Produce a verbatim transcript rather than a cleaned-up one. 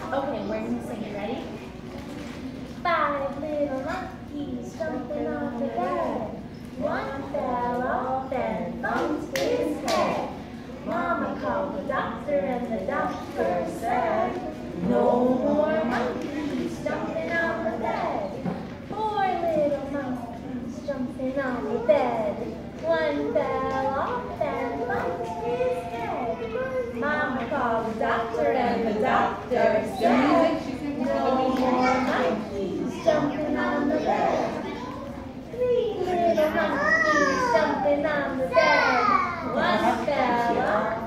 Okay, we're going to sing it. Ready? Five little monkeys jumping on the bed. One fell off and bumped his head. Mama called the doctor and the doctor said, no more monkeys jumping on the bed. Four little monkeys jumping on the bed. One fell off and bumped his head. Mama called the doctor and the doctor said, no more monkeys jumping on the bed. Three little monkeys jumping on the bed. One fell off